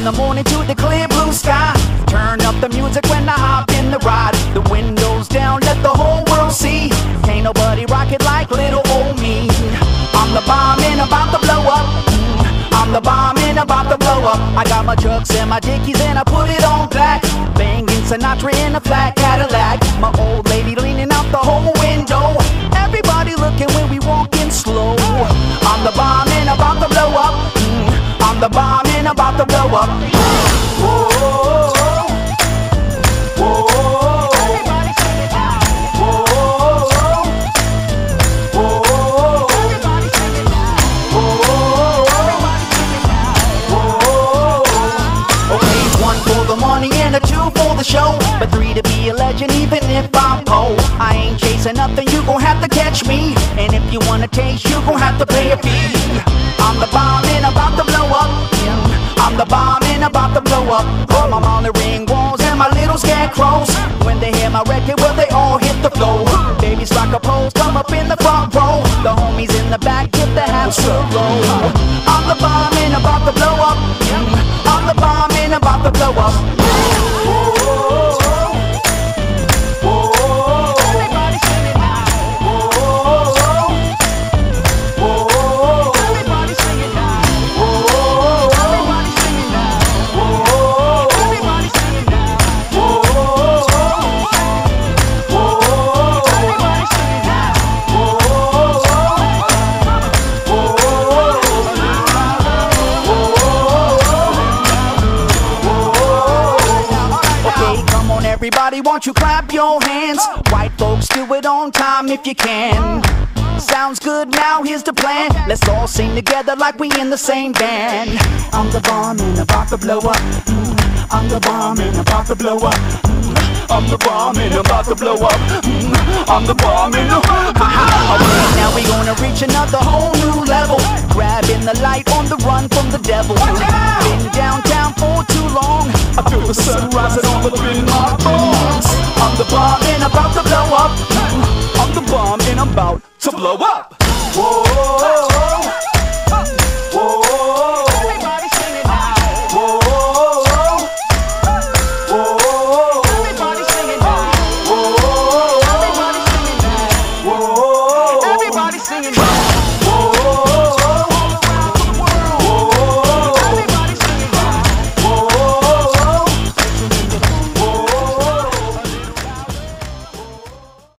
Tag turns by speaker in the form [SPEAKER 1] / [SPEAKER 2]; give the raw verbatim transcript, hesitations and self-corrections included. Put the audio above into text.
[SPEAKER 1] From the morning to the clear blue sky. Turn up the music when I hop in the ride. The windows down, let the whole world see. Ain't nobody rock it like little old me. I'm the bomb and about to blow up. I'm the bomb and about to blow up. I got my trucks and my dickies and I put it on black. Banging Sinatra in a flat Cadillac. My old lady leaning out the whole window. Everybody looking when we walking slow. I'm the bomb and about to blow up. I'm the bomb and about to blow up. Whoa, whoa, whoa, whoa. Everybody sing it now. Whoa, whoa, whoa. Everybody sing it now. Whoa, everybody sing it now. Whoa. Okay, one for the money and a two for the show, but three to be a legend even if I'm poor. I ain't chasing nothing, you gon' have to catch me. And if you wanna taste, you gon' have to pay a fee. I'm the bomb and about to blow up. I'm the bomb and about to blow up. All my monitoring walls and my little scarecrows. When they hear my record, well they all hit the floor. Babies rock a pose, come up in the front row. The homies in the back get the half slow. I'm the bomb and about to blow up. I'm the bomb and about to blow up. Everybody sing it now. Everybody sing it now. Everybody sing it now. Everybody sing it now. Everybody sing it now. Okay, come on everybody, won't you clap your hands? White folks, do it on time if you can. Sounds good, now here's the plan. Let's all sing together like we in the same band. I'm the bomb and about to blow up. Mm, I'm the bomb and about to blow up. Mm, I'm the bomb and about to blow up. Mm, I'm the bomb and okay, now we gonna reach another whole new level. Grabbing the light on the run from the devil. Been downtown for too long. I feel the sun rising all up in my bones. I'm the bomb and about to blow up. Mm, I'm the bomb and I'm about to blow up. Whoa, whoa, whoa. Everybody sing it now. Whoa, whoa, whoa. Everybody sing it now. Whoa, everybody sing it now. Whoa, everybody sing it now. Whoa.